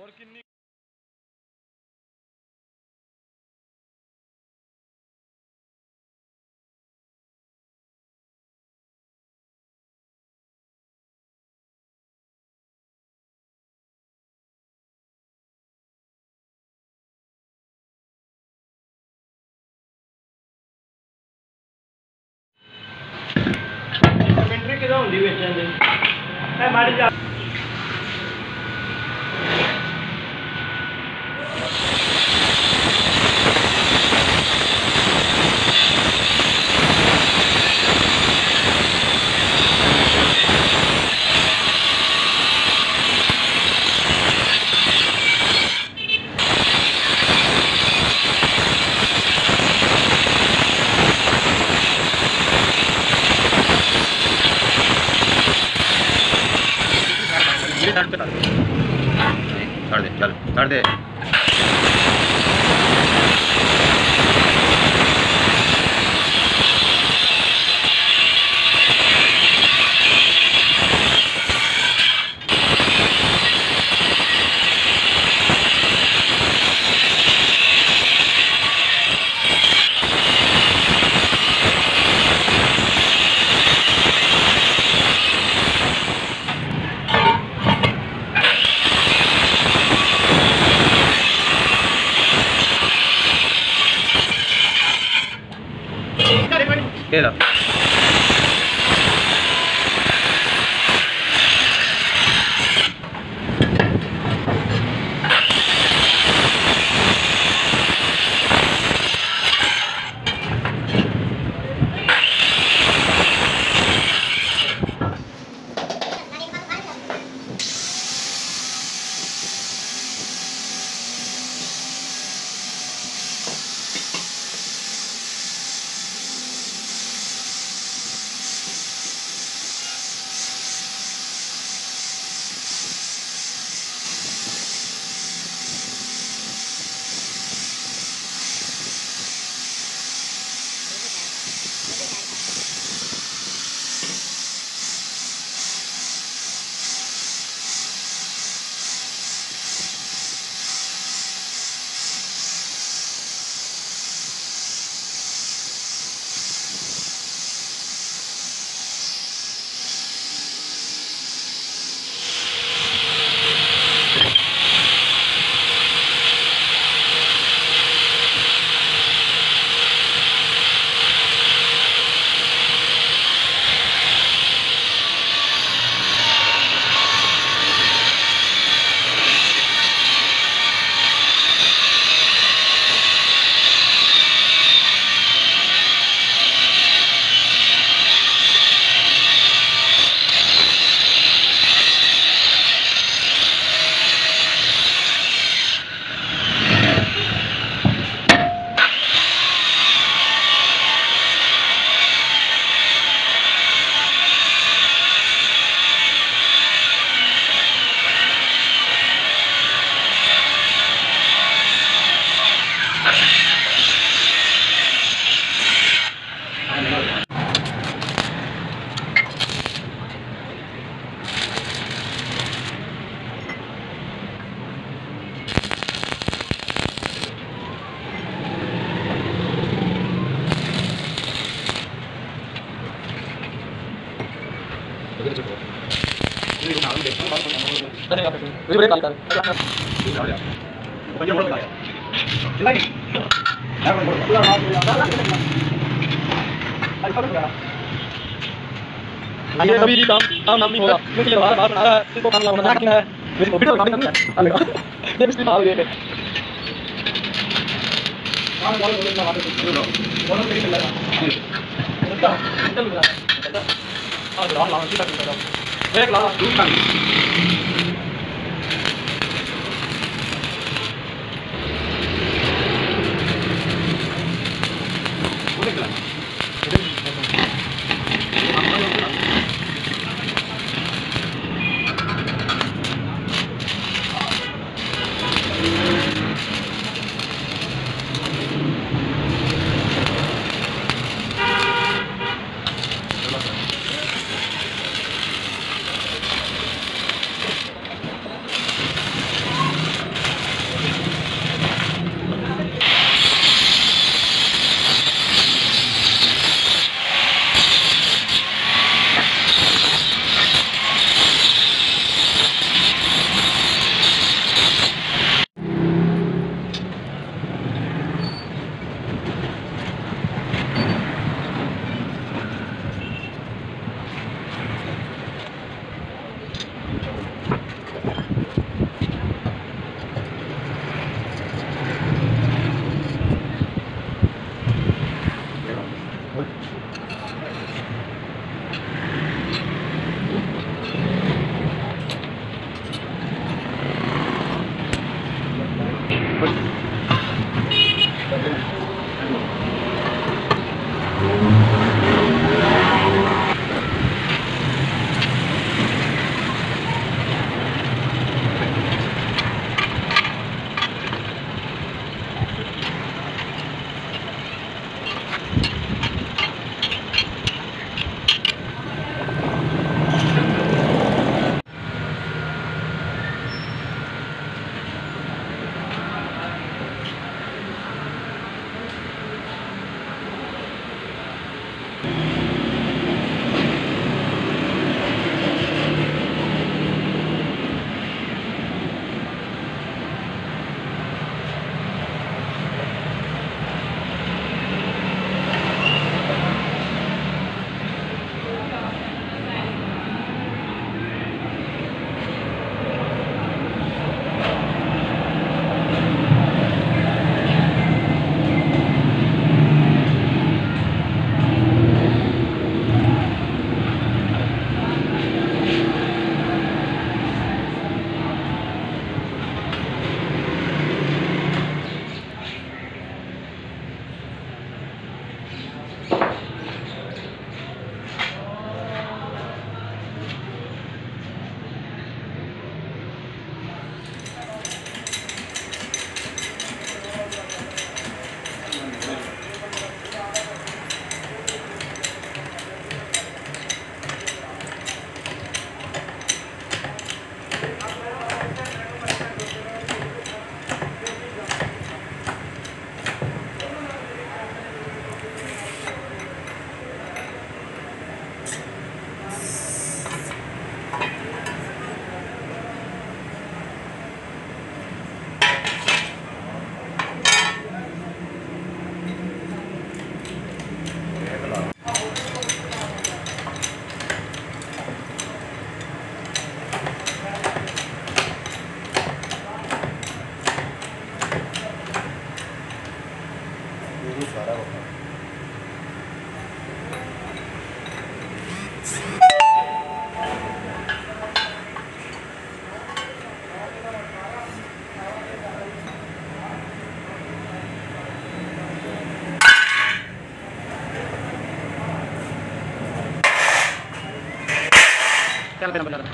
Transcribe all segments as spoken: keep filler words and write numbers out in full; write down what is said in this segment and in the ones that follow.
और किन्नी इन्वेंटरी किदा हुंदी बेचण दी ए माड़ी जा छोड़ दे चल छोड़ दे ¿Qué era? ये कभी काम काम नाम नहीं होगा क्योंकि ये बार बार बना रहा है इसको काम बना रखना है मेरे को वीडियो काम नहीं करना है ये इसलिए मार गए काम बोल बोल ना बात बोलो बोलो नहीं चल रहा चल रहा और लाओ लाओ सीधा कर दो एक लाओ दूसरा चल पे नंबर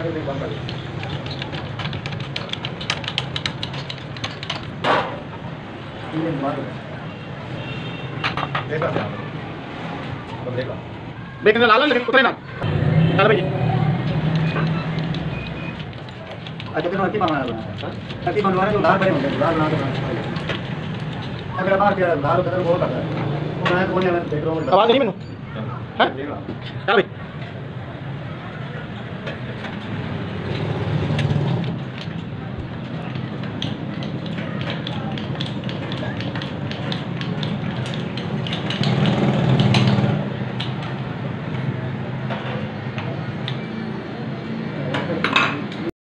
देखना लाल लेकिन उतरे ना चल भाई अच्छा तो अति बनवाना है अति बनवाने तो उधार बने होंगे उधार बना के अगर बाहर के उधार उधर बहुत आता है तो मैं कोने में देख रहा हूं आवाज नहीं मैनू हैं चल भाई